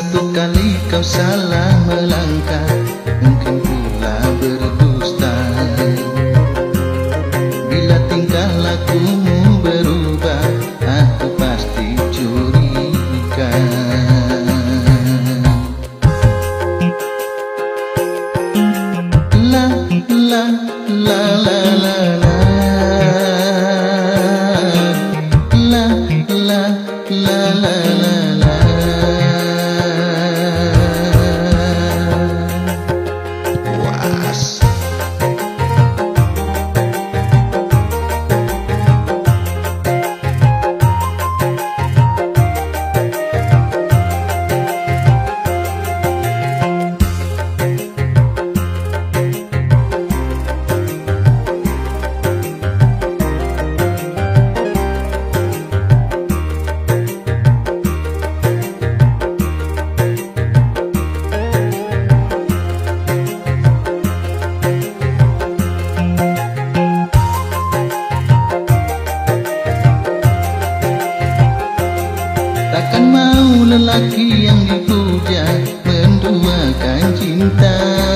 Satu kali kau salah melangkah, mungkin pula berdusta. Bila tingkah lakumu berubah, aku pasti curiga. La la la la la la, la la la la la la. Was. Takkan mau lelaki yang dipuja menduakan cinta.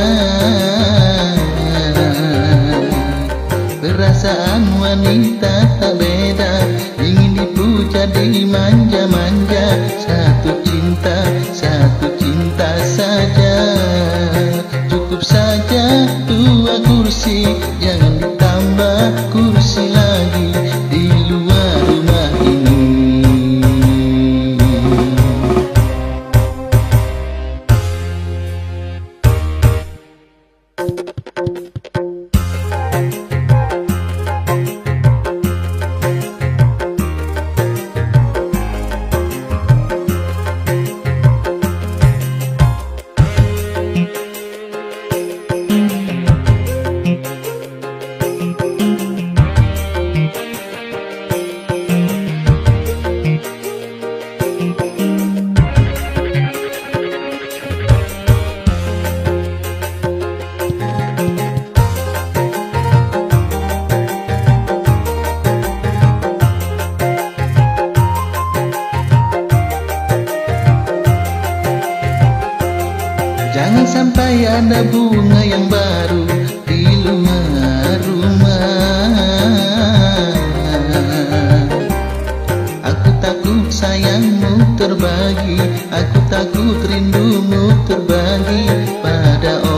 Perasaan wanita tak beda, ingin dipuja, dimanja-manja. Satu cinta saja, cukup saja dua kursi, jangan ditambah kursi lagi di luar rumah ini. Jangan sampai ada bunga yang baru di luar rumah. Aku takut sayangmu terbagi, aku takut rindumu terbagi pada orang